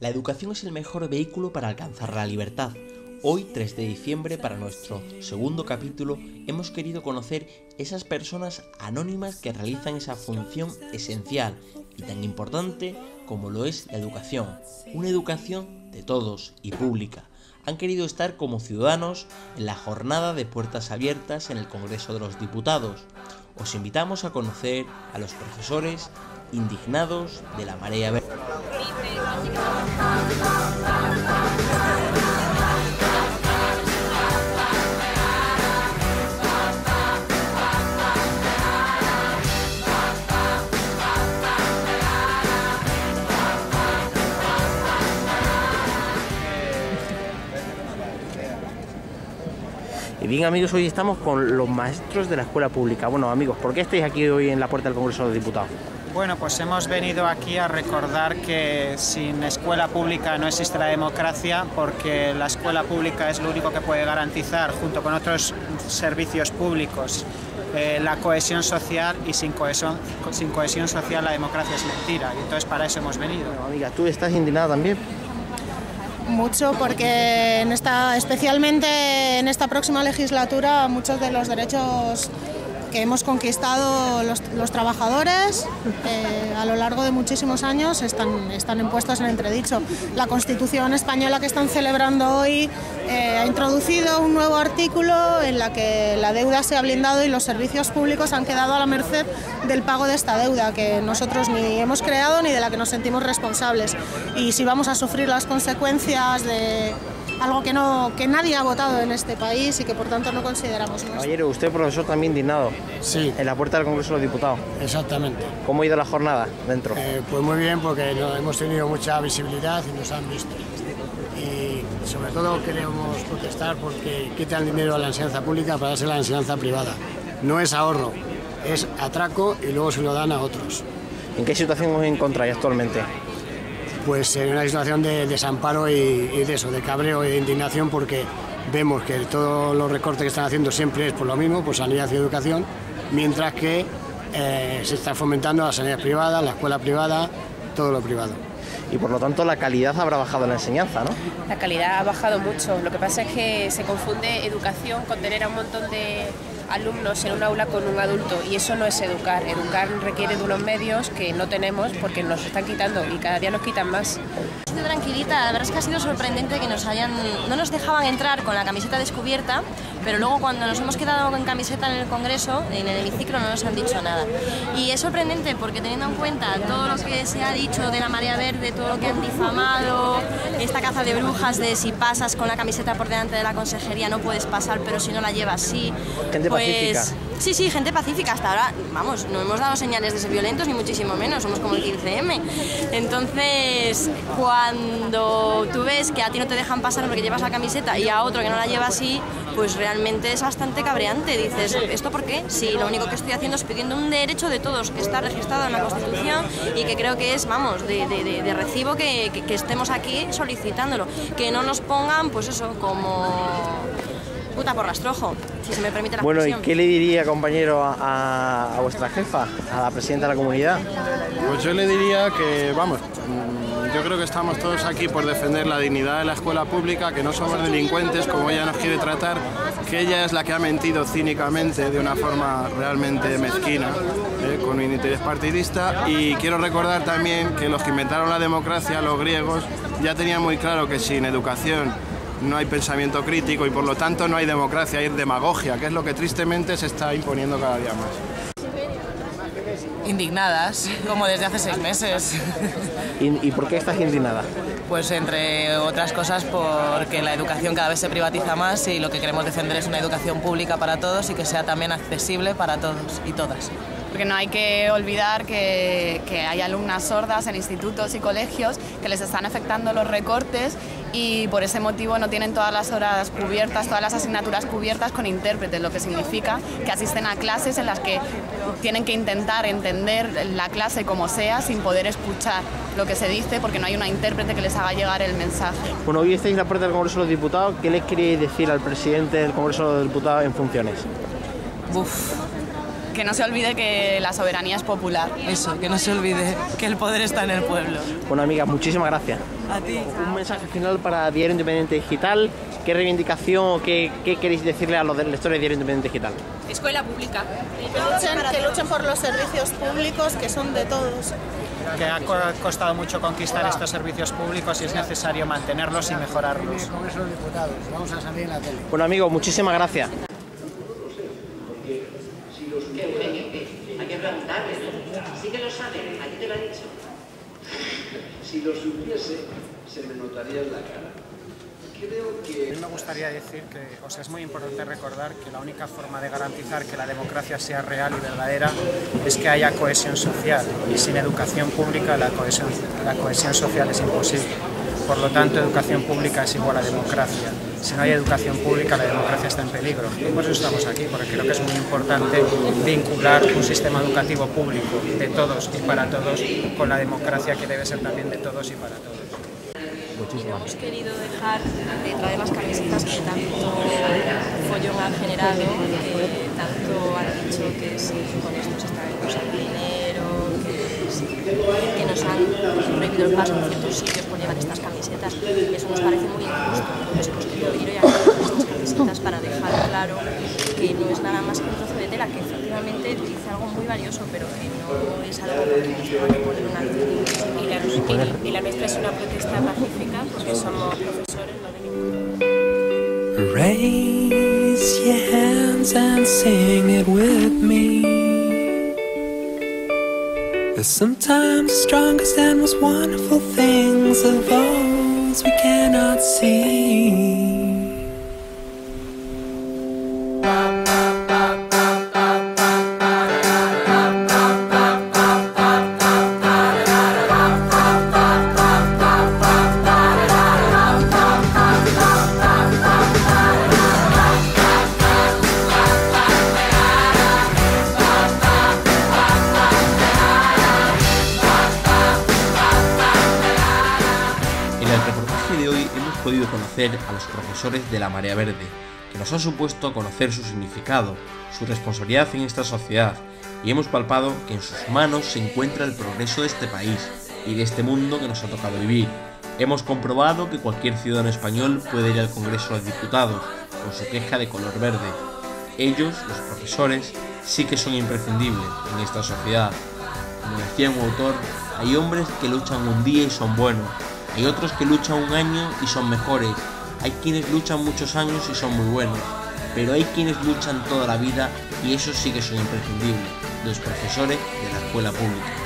La educación es el mejor vehículo para alcanzar la libertad. Hoy, 3 de diciembre, para nuestro segundo capítulo, hemos querido conocer esas personas anónimas que realizan esa función esencial y tan importante como lo es la educación. Una educación de todos y pública. Han querido estar como ciudadanos en la jornada de puertas abiertas en el Congreso de los Diputados. Os invitamos a conocer a los profesores indignados de la Marea Verde. Y bien, amigos, hoy estamos con los maestros de la escuela pública. Bueno, amigos, ¿por qué estáis aquí hoy en la puerta del Congreso de los Diputados? Bueno, pues hemos venido aquí a recordar que sin escuela pública no existe la democracia, porque la escuela pública es lo único que puede garantizar, junto con otros servicios públicos, la cohesión social, y sin cohesión social la democracia es mentira. Y entonces para eso hemos venido. Bueno, amiga, ¿tú estás indignada también? Mucho, porque especialmente en esta próxima legislatura, muchos de los derechos que hemos conquistado los trabajadores a lo largo de muchísimos años están impuestos en entredicho. La Constitución española que están celebrando hoy ha introducido un nuevo artículo en la que la deuda se ha blindado y los servicios públicos han quedado a la merced del pago de esta deuda que nosotros ni hemos creado ni de la que nos sentimos responsables. Y si vamos a sufrir las consecuencias de algo que nadie ha votado en este país y que por tanto no consideramos nuestro. Caballero, usted profesor también indignado. Sí. En la puerta del Congreso de los Diputados. Exactamente. ¿Cómo ha ido la jornada dentro? Pues muy bien, porque hemos tenido mucha visibilidad y nos han visto. Y sobre todo queremos protestar porque quitan dinero a la enseñanza pública para darse a la enseñanza privada. No es ahorro, es atraco y luego se lo dan a otros. ¿En qué situación os encontráis actualmente? Pues en una situación de desamparo y de eso, de cabreo y de indignación, porque vemos que todos los recortes que están haciendo siempre es por lo mismo, por sanidad y educación, mientras que se está fomentando la sanidad privada, la escuela privada, todo lo privado. Y por lo tanto la calidad habrá bajado en la enseñanza, ¿no? La calidad ha bajado mucho. Lo que pasa es que se confunde educación con tener a un montón de alumnos en un aula con un adulto, y eso no es educar. Educar requiere de unos medios que no tenemos porque nos están quitando y cada día nos quitan más. Estoy tranquilita, la verdad es que ha sido sorprendente que no nos dejaban entrar con la camiseta descubierta, pero luego cuando nos hemos quedado en camiseta en el Congreso, en el hemiciclo, no nos han dicho nada. Y es sorprendente porque teniendo en cuenta todo lo que se ha dicho de la Marea Verde, todo lo que han difamado, esta caza de brujas de si pasas con la camiseta por delante de la consejería no puedes pasar, pero si no la llevas sí. Gente pacífica. Sí, gente pacífica. Hasta ahora, vamos, no hemos dado señales de ser violentos, ni muchísimo menos, somos como el 15M. Entonces, cuando tú ves que a ti no te dejan pasar porque llevas la camiseta y a otro que no la lleva así, pues realmente es bastante cabreante. Dices, ¿esto por qué? Si lo único que estoy haciendo es pidiendo un derecho de todos que está registrado en la Constitución y que creo que es, vamos, de recibo que estemos aquí solicitándolo. Que no nos pongan, pues eso, como puta por rastrojo, si se me permite la expresión. Bueno, ¿y qué le diría, compañero, a vuestra jefa, a la presidenta de la comunidad? Pues yo le diría que, vamos, yo creo que estamos todos aquí por defender la dignidad de la escuela pública, que no somos delincuentes como ella nos quiere tratar, que ella es la que ha mentido cínicamente de una forma realmente mezquina, con un interés partidista. Y quiero recordar también que los que inventaron la democracia, los griegos, ya tenían muy claro que sin educación no hay pensamiento crítico y por lo tanto no hay democracia, hay demagogia, que es lo que tristemente se está imponiendo cada día más. Indignadas, como desde hace 6 meses. ¿Y por qué estás indignada? Pues entre otras cosas porque la educación cada vez se privatiza más y lo que queremos defender es una educación pública para todos y que sea también accesible para todos y todas. Porque no hay que olvidar que hay alumnas sordas en institutos y colegios que les están afectando los recortes y por ese motivo no tienen todas las horas cubiertas, todas las asignaturas cubiertas con intérpretes, lo que significa que asisten a clases en las que tienen que intentar entender la clase como sea sin poder escuchar lo que se dice porque no hay una intérprete que les haga llegar el mensaje. Bueno, hoy estáis en la puerta del Congreso de los Diputados. ¿Qué les queréis decir al presidente del Congreso de los Diputados en funciones? que no se olvide que la soberanía es popular. Eso, que no se olvide que el poder está en el pueblo. Bueno, amiga, muchísimas gracias. A ti. Un mensaje final para Diario Independiente Digital. ¿Qué reivindicación o qué queréis decirle a los lectores de Diario Independiente Digital? Escuela pública. Que luchen por los servicios públicos que son de todos. Que ha costado mucho conquistar estos servicios públicos y es necesario mantenerlos y mejorarlos. Vamos a salir en la tele. Bueno, amigos, muchísimas gracias. Hay que preguntarle. Sí que lo sabe, aquí te lo ha dicho. Si lo supiese, se me notaría en la cara. Creo que... A mí me gustaría decir que es muy importante recordar que la única forma de garantizar que la democracia sea real y verdadera es que haya cohesión social, y sin educación pública la cohesión social es imposible. Por lo tanto, educación pública es igual a democracia. Si no hay educación pública, la democracia está en peligro. Y por eso estamos aquí, porque creo que es muy importante vincular un sistema educativo público de todos y para todos con la democracia que debe ser también de todos y para todos. Hemos querido dejar de traer las camisetas que tanto follón han generado, que tanto han dicho que sí, con esto se está usando dinero, que nos han prohibido el paso en ciertos sitios por llevar estas camisetas. Eso nos parece muy injusto. Entonces hemos querido ir hoy aquí con estas camisetas para dejar claro que no es nada más que un trozo de tela, que efectivamente dice algo muy valioso, pero que no es algo que nos tenga que poner una actitud. Y la nuestra es una protesta pacífica porque somos profesores, no delincuentes. Raise your hands and sing it with me. There's sometimes the strongest and most wonderful things of those we cannot see. Podido conocer a los profesores de la Marea Verde, que nos ha supuesto conocer su significado, su responsabilidad en esta sociedad, y hemos palpado que en sus manos se encuentra el progreso de este país y de este mundo que nos ha tocado vivir. Hemos comprobado que cualquier ciudadano español puede ir al Congreso de los Diputados con su queja de color verde. Ellos, los profesores, sí que son imprescindibles en esta sociedad. Como decía un autor, hay hombres que luchan un día y son buenos. Hay otros que luchan un año y son mejores, hay quienes luchan muchos años y son muy buenos, pero hay quienes luchan toda la vida y esos sí que son imprescindibles, los profesores de la escuela pública.